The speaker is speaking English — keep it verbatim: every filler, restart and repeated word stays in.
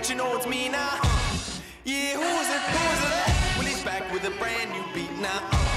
but you know it's me now. Yeah, who is it, who is it? Well, he's back with a brand new beat now.